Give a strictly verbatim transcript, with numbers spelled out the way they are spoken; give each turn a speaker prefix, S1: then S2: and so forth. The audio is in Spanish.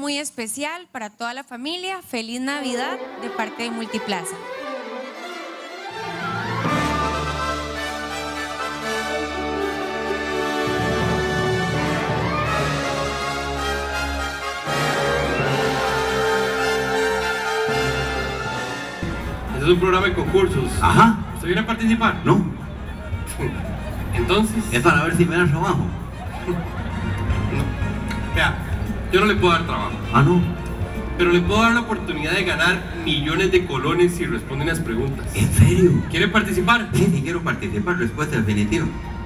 S1: muy especial para toda la familia. Feliz Navidad de parte de Multiplaza.
S2: Este es un programa de concursos.
S3: Ajá.
S2: ¿Usted viene a participar?
S3: No.
S2: Entonces...
S3: Es para ver si me dan trabajo.
S2: No. Vea, yo no le puedo dar trabajo.
S3: Ah, no.
S2: Pero le puedo dar la oportunidad de ganar millones de colones si responde unas preguntas.
S3: ¿En serio?
S2: ¿Quiere participar?
S3: Sí, sí quiero participar. Respuesta definitiva.